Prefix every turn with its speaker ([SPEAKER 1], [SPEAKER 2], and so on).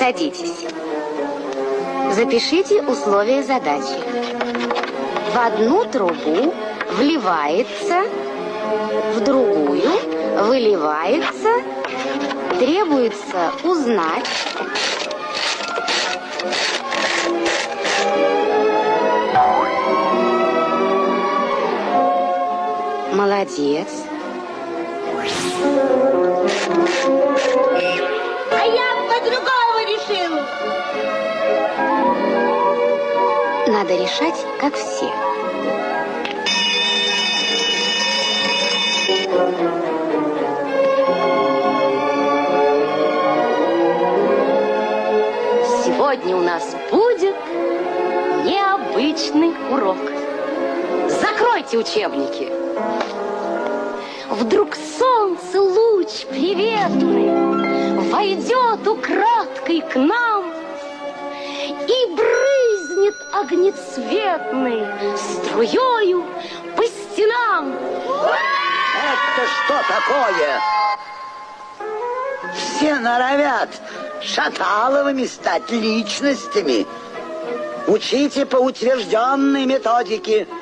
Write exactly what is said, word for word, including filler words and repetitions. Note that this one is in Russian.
[SPEAKER 1] Садитесь. Запишите условия задачи. В одну трубу вливается, в другую выливается, требуется узнать, молодец.
[SPEAKER 2] А я по-другому решил.
[SPEAKER 1] Надо решать, как все.
[SPEAKER 3] Сегодня у нас будет необычный урок. Закройте учебники. Вдруг солнце луч приветный войдет украдкой к нам и брызнет огнецветной струёю по стенам.
[SPEAKER 4] Это что такое? Все норовят Шаталовыми стать личностями. Учите по утвержденной методике.